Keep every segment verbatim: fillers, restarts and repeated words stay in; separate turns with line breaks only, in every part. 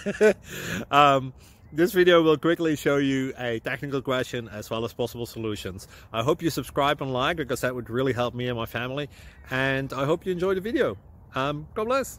um, this video will quickly show you a technical question as well as possible solutions. I hope you subscribe and like, because that would really help me and my family. And I hope you enjoy the video. Um, God bless.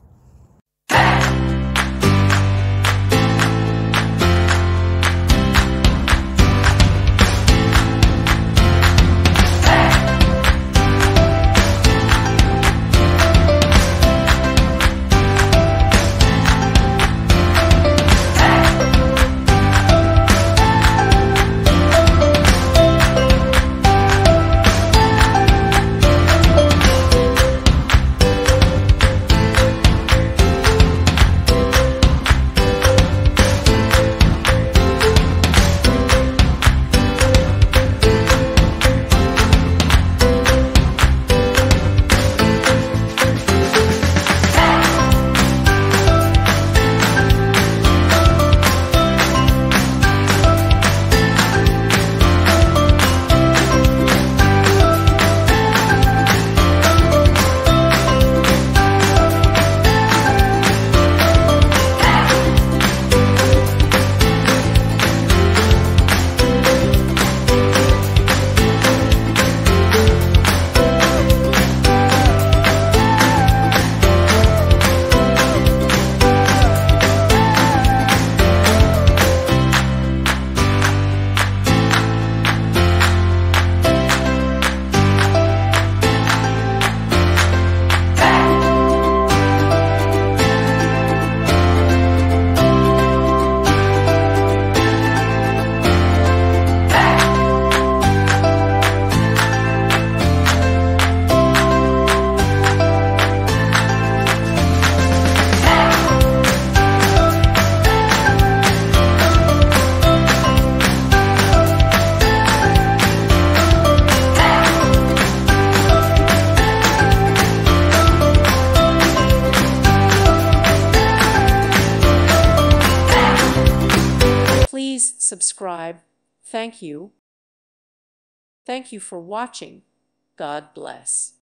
Please subscribe. Thank you. Thank you for watching. God bless.